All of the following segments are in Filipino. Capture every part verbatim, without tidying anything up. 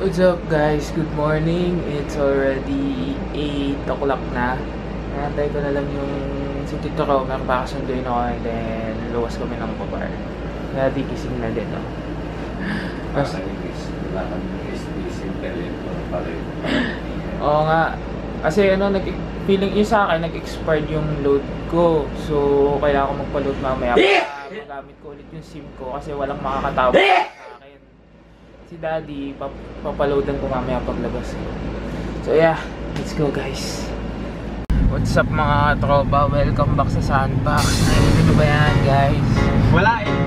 What's up guys? Good morning. It's already eight o'clock na. Nantay ko na lang yung si Tito Romer baka sunduin ako and then luwas kami ng babar. Kaya di kising na din, no? Mas... Oo nga. Kasi ano, nag feeling yung sa akin, nag-expired yung load ko. So, kailangan ko magpa-load mamaya para magamit ko ulit yung SIM ko kasi walang makakatawag sa akin. Si Daddy, pap papaloadan ko mamaya paglabas ko. So yeah, let's go guys. What's up mga tropa? Welcome back sa Sandbox. Ano ba yan guys? Wala eh.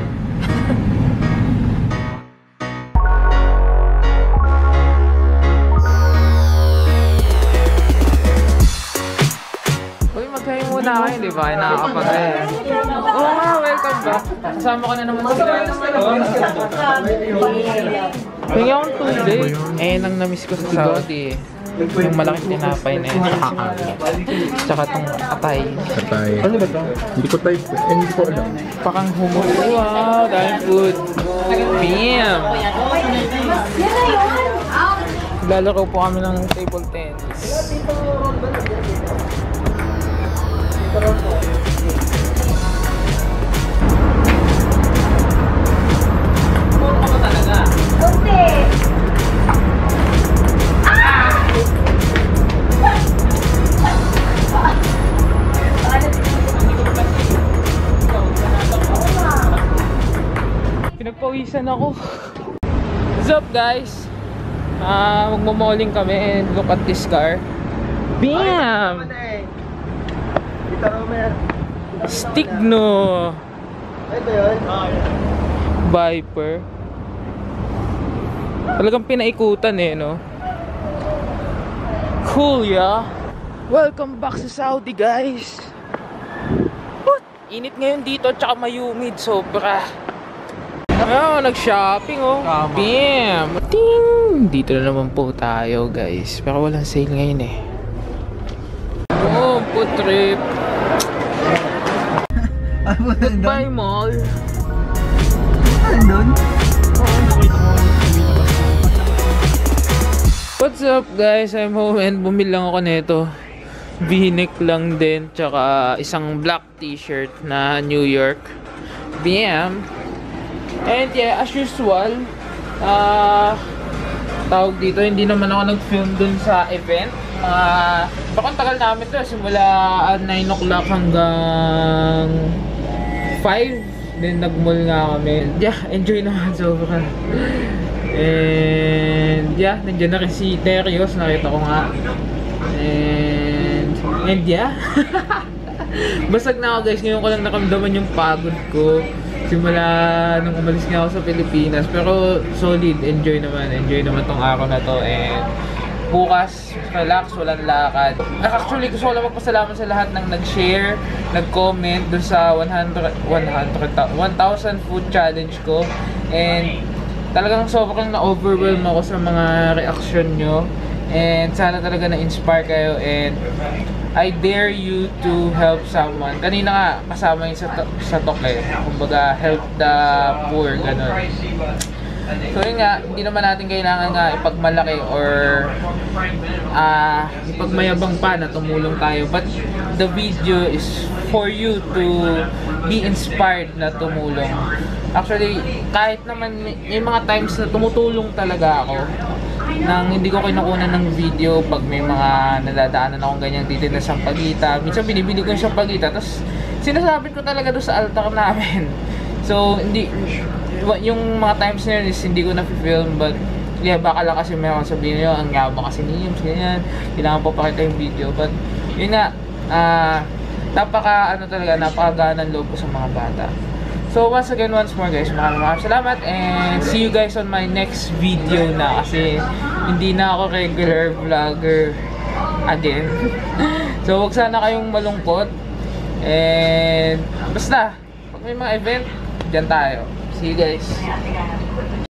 Uy, mag-hi muna kayo, di ba? Nakakapag-hi. Oo nga, welcome back. Kasama ko na naman sila. Hingi akong tubig. Eh, nang na-miss ko sa Saudi. Yung malaking tinapay na yun. Tsaka itong atay. Atay. Ano ba ito? Hindi ko type. Eh, hindi ko alam. Pakang humo. Wow, daming food. Bam! Lalaro po kami ng table tennis. Puro ka ba talaga? Kunti! Pinagpawisan ako. What's up guys? Uh, magmamalling kami and look at this car. Bam! Stigno! Ito yun? Viper. Talagang pinaikutan eh, no? Cool, yeah? Welcome back sa Saudi, guys! What? Init ngayon dito, tsaka mayumid, sobra. Oh, nag-shopping, oh. Tama. Bam! Ting! Dito na naman po tayo, guys. Pero walang sale ngayon, eh. Oh, food trip. Goodbye, mall. Andun? What's up guys? I'm home and bumili lang ako nito. V-neck lang din. Tsaka isang black t-shirt na New York. Bam! And yeah, as usual, uh, tawag dito, hindi naman ako nag-film dun sa event. Uh, bakang tagal namin to. Simula at nine o'clock hanggang five. Then nag-mall nga kami. Yeah, enjoy naman sobra. And yeah, nandiyan na rin si Terios, nakita ko nga. And and yeah. Basag na ako guys, ngayon ko lang nakamdaman yung pagod ko simula nung umalis nga ako sa Pilipinas. Pero solid, enjoy naman, enjoy naman tong araw na to. And bukas, relax, walang lakad. Actually, gusto ko lang magpasalamat sa lahat ng nag-share, nag-comment dun sa one hundred, one thousand food challenge ko. And talagang sobrang na-overwhelm ako sa mga reaction nyo. And sana talaga na-inspire kayo. And I dare you to help someone. Kanina nga, kasama yun sa, sa talk eh. Kumbaga, help the poor, gano'n. So yun nga, hindi naman natin kailangan nga ipagmalaki or uh, ipagmayabang pa na tumulong tayo. But the video is for you to be inspired na tumulong. Actually, kahit naman may mga times na tumutulong talaga ako nang hindi ko kinukunan ng video pag may mga nadadaanan akong ganyang titinda sa Sampaguita. Minsan binibili ko yung Sampaguita, tapos sinasabit ko talaga doon sa altar namin. So, hindi... yung mga times na yun is hindi ko na-film, but yeah, baka lang kasi meron sabihin nyo, ang yabang kasi niyo, ganyan, kailangan po pakita yung video. But yun nga, uh, napaka ano talaga, napakaganang loob ko sa mga bata. So once again, once more guys, maraming maraming salamat and see you guys on my next video na, kasi hindi na ako regular vlogger again. So wag sana kayong malungkot, and basta pag may mga event, dyan tayo. See you guys.